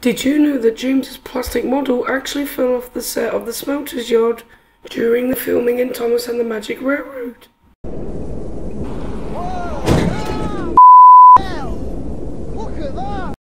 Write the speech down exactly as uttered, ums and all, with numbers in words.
Did you know that James's plastic model actually fell off the set of the smelter's yard during the filming in Thomas and the Magic Railroad?